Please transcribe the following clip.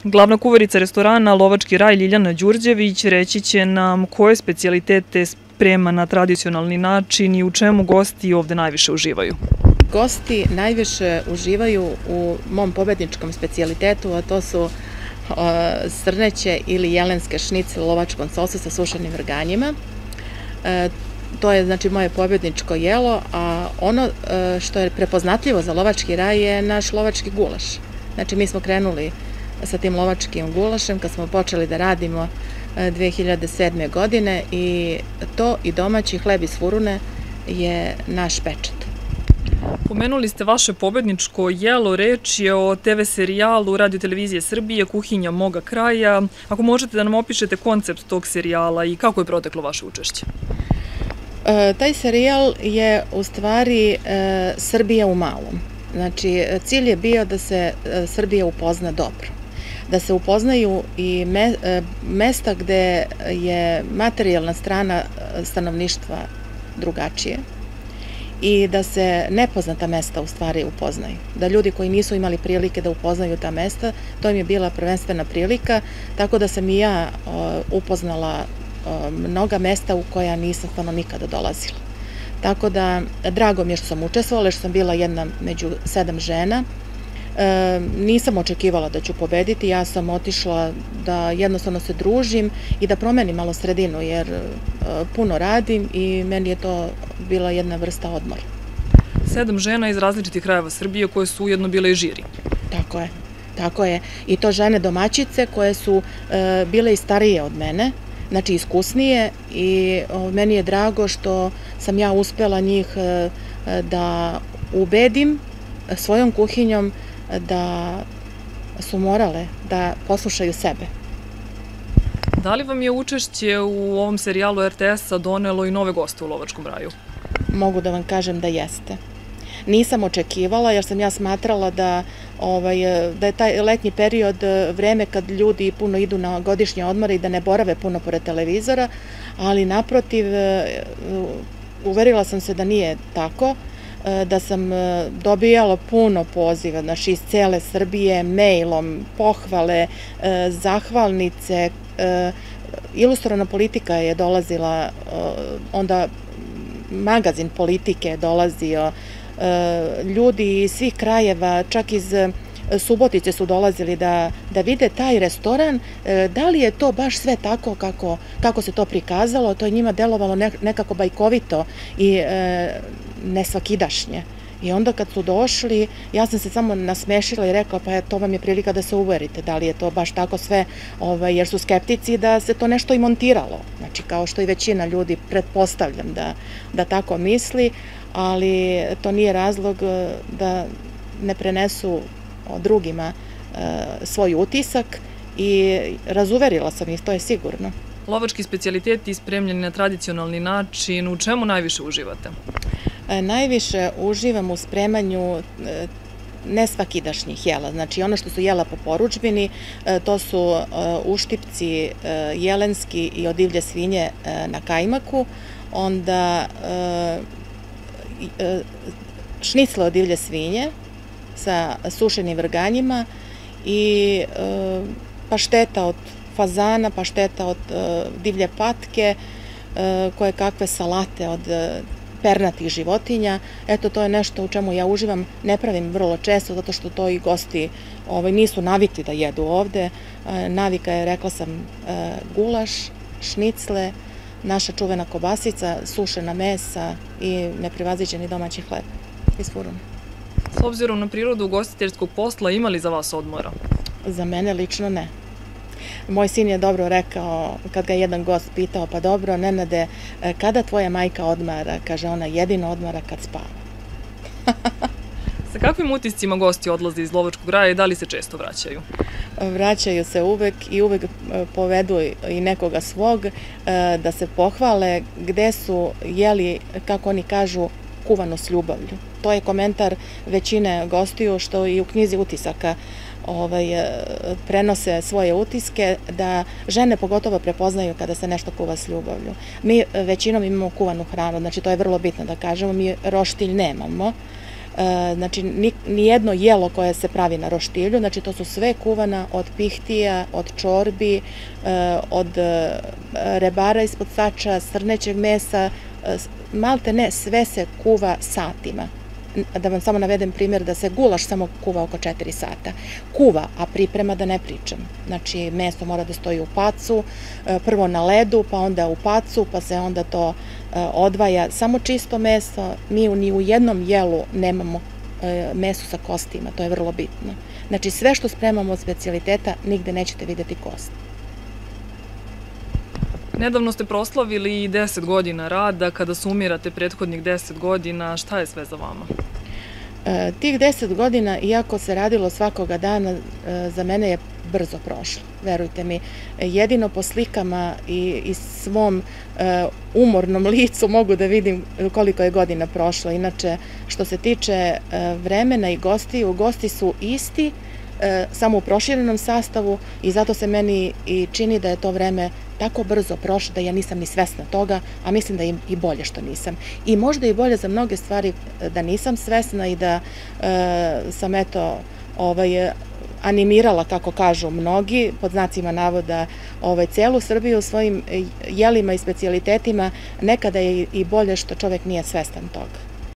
Glavna kuvarica restorana Lovački raj Ljiljana Đurđević reći će nam koje specijalitete sprema na tradicionalni način i u čemu gosti ovde najviše uživaju. Gosti najviše uživaju u mom pobedničkom specijalitetu, a to su srneće ili jelenske šnicle u lovačkom sosu sa sušenim vrganjima. To je znači moje pobedničko jelo, a ono što je prepoznatljivo za Lovački raj je naš lovački gulaš. Znači mi smo krenuli sa tim lovačkim gulašem kad smo počeli da radimo 2007. godine i to i domaći hleb iz furune je naš pečat. Pomenuli ste vaše pobedničko jelo, reč je o TV serijalu Radio Televizije Srbije Kuhinja moga kraja. Ako možete da nam opišete koncept tog serijala i kako je proteklo vaše učešće? Taj serijal je u stvari Srbija u malom. Znači, cilj je bio da se Srbija upozna dobro. Da se upoznaju i mesta gde je materijalna strana stanovništva drugačije i da se nepoznata mesta u stvari upoznaju. Da ljudi koji nisu imali prilike da upoznaju ta mesta, to im je bila prvenstvena prilika, tako da sam i ja upoznala mnoga mesta u koja nisam stvarno nikada dolazila. Tako da, drago mi je što sam učestvovala, što sam bila jedna među 7 žena. Nisam očekivala da ću pobediti, ja sam otišla da jednostavno se družim i da promenim malo sredinu, jer puno radim i meni je to bila jedna vrsta odmora. 7 žena iz različitih krajeva Srbije koje su ujedno bile i žiri. Tako je. I to žene domaćice koje su bile i starije od mene, znači iskusnije, i meni je drago što sam ja uspela njih da ubedim svojom kuhinjom da su morale da poslušaju sebe. Da li vam je učešće u ovom serijalu RTS-a donelo i nove goste u Lovačkom raju? Mogu da vam kažem da jeste. Nisam očekivala jer sam ja smatrala da je taj letnji period vreme kad ljudi puno idu na godišnje odmore i da ne borave puno pored televizora, ali naprotiv uverila sam se da nije tako, da sam dobijala puno poziva, znači iz cele Srbije, mailom, pohvale, zahvalnice, Ilustrovana politika je dolazila, onda magazin Politike je dolazio, ljudi iz svih krajeva, čak iz Subotice su dolazili da vide taj restoran, da li je to baš sve tako kako se to prikazalo, to je njima delovalo nekako bajkovito i nesvakidašnje. I onda kad su došli, ja sam se samo nasmešila i rekla pa to vam je prilika da se uverite, da li je to baš tako sve, jer su skeptici da se to nešto i montiralo. Znači kao što i većina ljudi pretpostavljam da tako misli, ali to nije razlog da ne prenesu drugima svoj utisak i razuverila sam ih, to je sigurno. Lovački specijaliteti spremljeni na tradicionalni način, u čemu najviše uživate? Najviše uživam u spremanju nesvakidašnjih jela. Znači ono što su jela po porudžbini, to su uštipci jelenski i od divlje svinje na kajmaku, onda šnicle od divlje svinje sa sušenim vrganjima i pašteta od fazana, pašteta od divlje patke, koje kakve salate od pernatih životinja. Eto, to je nešto u čemu ja uživam. Ne pravim vrlo često, zato što to i gosti nisu navikli da jedu ovde. Navika je, rekla sam, gulaš, šnicle, naša čuvena kobasica, sušena mesa i neprevaziđeni domaći hleb iz furune. S obzirom na prirodu ugostiteljskog posla, ima li za vas odmora? Za mene lično ne. Moj sin je dobro rekao, kad ga jedan gost pitao, pa dobro, Nenade, kada tvoja majka odmara? Kaže, ona jedino odmara kad spava. Sa kakvim utiscima gosti odlaze iz Lovačkog raja i da li se često vraćaju? Vraćaju se uvek i uvek povedu i nekoga svog da se pohvale gde su jeli, kako oni kažu, kuvano s ljubavlju. To je komentar većine gostiju što i u knjizi utisaka prenose svoje utiske, da žene pogotovo prepoznaju kada se nešto kuva s ljubavlju. Mi većinom imamo kuvanu hranu, znači to je vrlo bitno da kažemo, mi roštilj nemamo. znači nijedno jelo koje se pravi na roštilju, znači to su sve kuvana od pihtija, od čorbi, od rebara ispod sača, srnećeg mesa, malte ne, sve se kuva satima. Da vam samo navedem primjer da se gulaš samo kuva oko 4 sata. Kuva, a priprema da ne pričam. Znači, meso mora da stoji u pacu, prvo na ledu, pa onda u pacu, pa se onda to odvaja. Samo čisto meso, mi ni u jednom jelu nemamo meso sa kostima, to je vrlo bitno. Znači, sve što spremamo od specijaliteta, nigde nećete vidjeti kost. Nedavno ste proslavili i 10 godina rada. Kada sumirate prethodnih 10 godina, šta je sve za vama? Tih 10 godina, iako se radilo svakoga dana, za mene je brzo prošlo. Verujte mi, jedino po slikama i svom umornom licu mogu da vidim koliko je godina prošlo. Inače, što se tiče vremena i gostiju, gosti su isti, samo u proširenom sastavu i zato se meni i čini da je to vreme tako brzo prošlo da ja nisam ni svesna toga, a mislim da je i bolje što nisam. I možda i bolje za mnoge stvari da nisam svesna i da sam eto animirala, kako kažu mnogi, pod znacima navoda, celu Srbiju svojim jelima i specijalitetima. Nekada je i bolje što čovek nije svestan toga.